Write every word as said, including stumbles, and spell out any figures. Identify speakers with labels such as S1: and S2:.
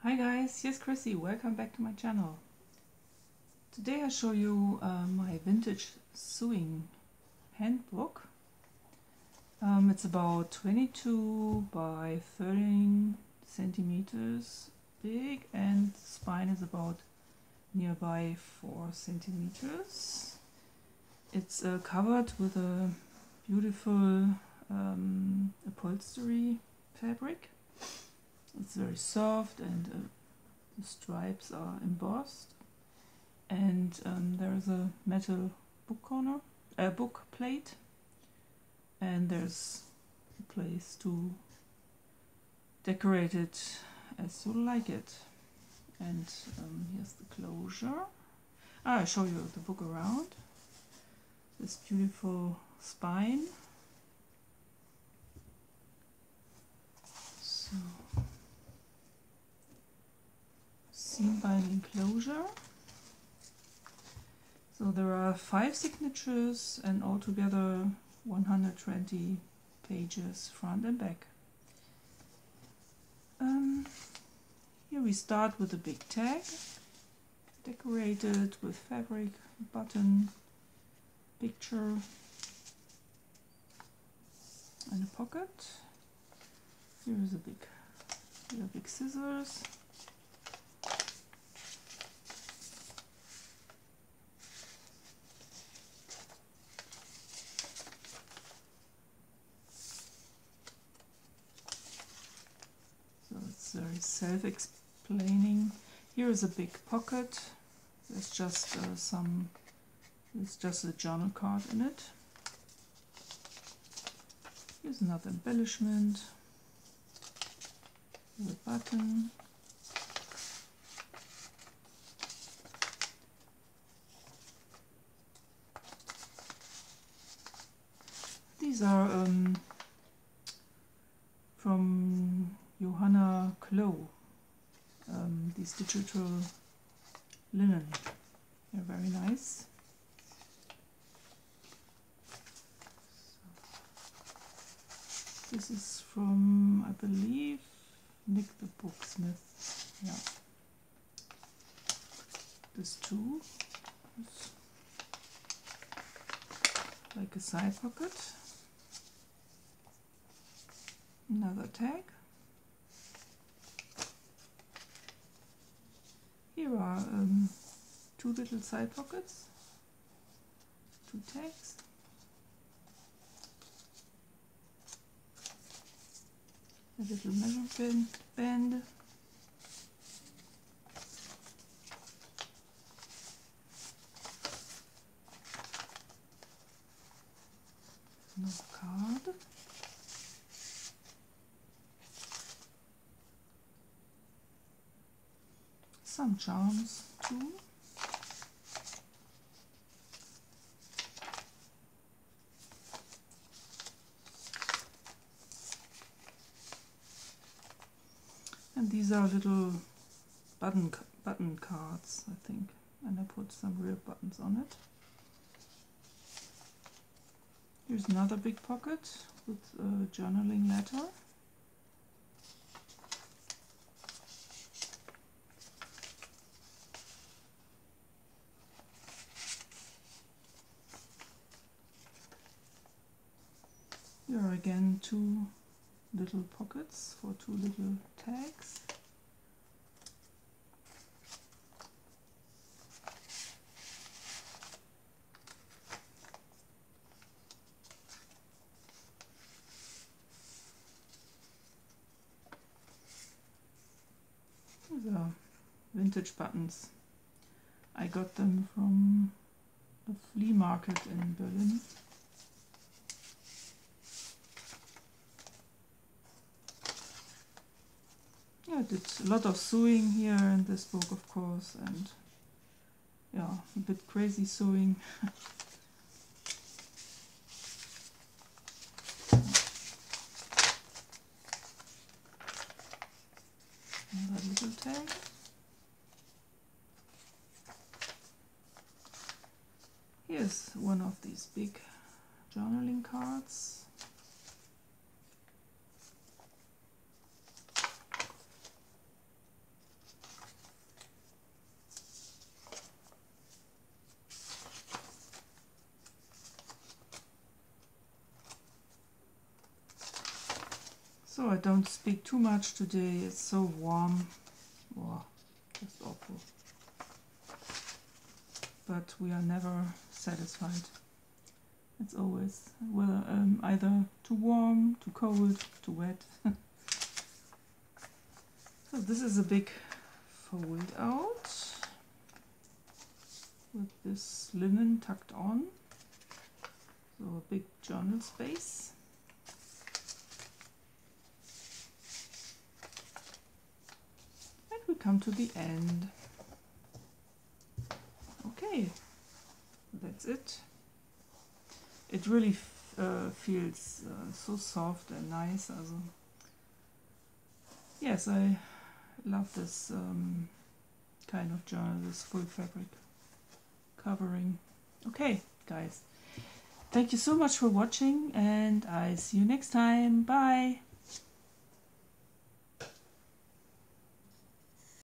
S1: Hi guys, here's Chrissy, welcome back to my channel. Today I show you uh, my vintage sewing handbook. Um, it's about twenty-two by thirteen centimeters big and the spine is about nearby four centimeters. It's uh, covered with a beautiful um, upholstery fabric. It's very soft and uh, the stripes are embossed, and um, there's a metal book corner, a book plate, and there's a place to decorate it as you like it. And um, here's the closure. Ah, I'll show you the book around. This beautiful spine. So, seen by the enclosure. So there are five signatures and altogether one hundred twenty pages front and back. Um, here we start with a big tag, decorated with fabric, button, picture and a pocket. Here is a big, here are big scissors. So it's very self-explaining. Here is a big pocket. There's just uh, some, there's just a journal card in it. Here's another embellishment with a button. These are um, from Johanna Klo, um, these digital linen. They're very nice. This is from, I believe, Nick the Booksmith. Yeah. This too is like a side pocket. Another tag. Here are um, two little side pockets, two tags. A little measuring band. Another card. Some charms too. And these are little button button cards, I think, and I put some real buttons on it. Here's another big pocket with a journaling letter. Here are again two little pockets for two little tags. These are vintage buttons. I got them from the flea market in Berlin. Yeah, I did a lot of sewing here in this book, of course, and yeah, a bit crazy sewing. Another little tag. Here's one of these big journaling cards. So I don't speak too much today, it's so warm. Wow, just awful. But we are never satisfied. It's always well, um, either too warm, too cold, too wet. So this is a big fold out with this linen tucked on. So a big journal space. And we come to the end. Okay, that's it. It really f uh, feels uh, so soft and nice. Also, yes, I love this um, kind of journal, this full fabric covering. Okay, guys, thank you so much for watching, and I see you next time. Bye!